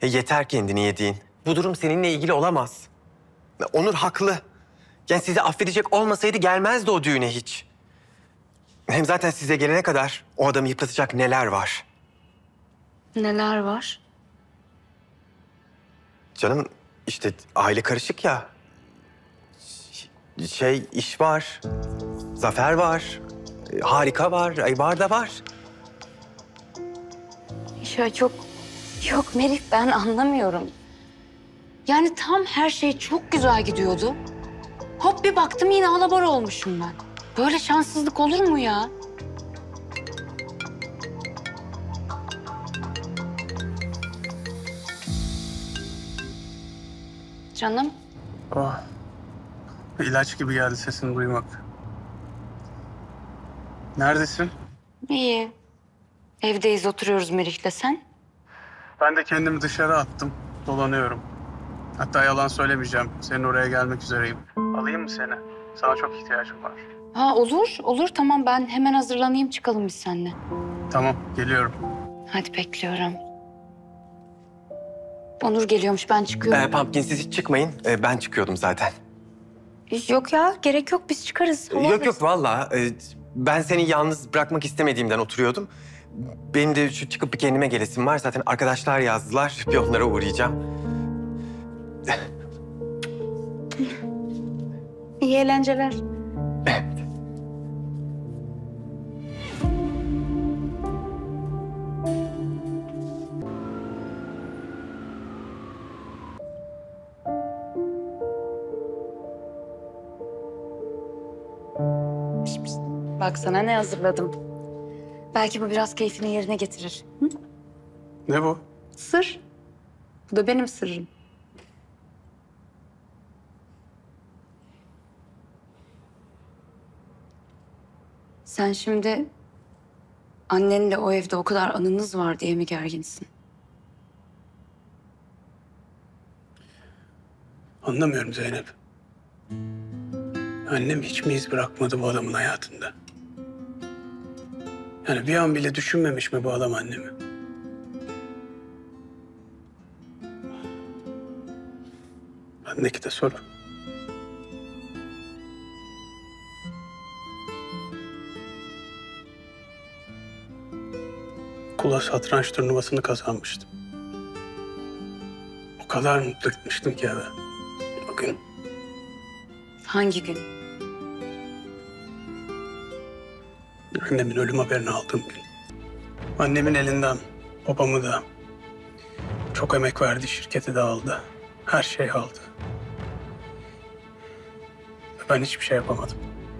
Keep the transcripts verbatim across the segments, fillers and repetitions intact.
Ya yeter kendini yediğin. Bu durum seninle ilgili olamaz. Ya Onur haklı. Yani sizi affedecek olmasaydı gelmezdi o düğüne hiç. Hem zaten size gelene kadar o adamı yıpratacak neler var. Neler var? Canım işte aile karışık ya. Şey iş var. Zafer var. Harika var. Ay var da var. Ya çok... Yok Merih, ben anlamıyorum. Yani tam her şey çok güzel gidiyordu. Hop bir baktım yine alabora olmuşum ben. Böyle şanssızlık olur mu ya? Canım. Oh. İlaç gibi geldi sesini duymak. Neredesin? İyi. Evdeyiz, oturuyoruz Merih'le, sen? Ben de kendimi dışarı attım. Dolanıyorum. Hatta yalan söylemeyeceğim. Senin oraya gelmek üzereyim. Alayım mı seni? Sana çok ihtiyacım var. Ha olur, olur tamam, ben hemen hazırlanayım, çıkalım biz seninle. Tamam, geliyorum. Hadi bekliyorum. Onur geliyormuş, ben çıkıyorum. Ee, Pumpkin siz hiç çıkmayın. Ee, ben çıkıyordum zaten. Yok ya, gerek yok, biz çıkarız. Yok Olmaz. yok vallahi. e, ben seni yalnız bırakmak istemediğimden oturuyordum. Benim de şu çıkıp bir kendime gelesim var. Zaten arkadaşlar yazdılar. Bir onlara uğrayacağım. İyi eğlenceler. Evet. Bak sana ne hazırladım. Belki bu biraz keyfini yerine getirir. Hı? Ne bu? Sır. Bu da benim sırrım. Sen şimdi annenle o evde o kadar anınız var diye mi gerginsin? Anlamıyorum Zeynep. Annem hiç mi iz bırakmadı bu adamın hayatında? Yani bir an bile düşünmemiş mi bu adam annemi? Bendeki de soru. Kula satranç turnuvasını kazanmıştım. O kadar mutlu etmiştim ki eve. Bugün Hangi gün? annemin ölüm haberini aldığım gün. Annemin elinden babamı da çok emek verdi, şirketi de aldı. Her şeyi aldı. Ve ben hiçbir şey yapamadım.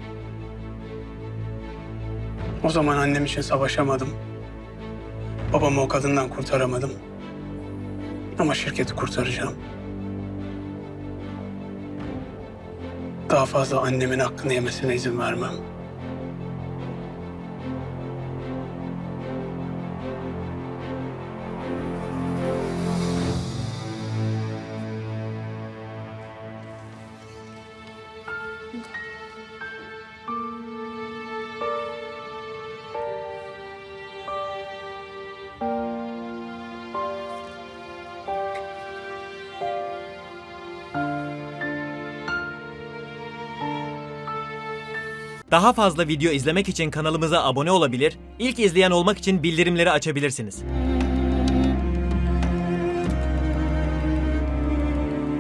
O zaman annem için savaşamadım. Babamı o kadından kurtaramadım. Ama şirketi kurtaracağım. Daha fazla annemin hakkını yemesine izin vermem. Daha fazla video izlemek için kanalımıza abone olabilir, ilk izleyen olmak için bildirimleri açabilirsiniz.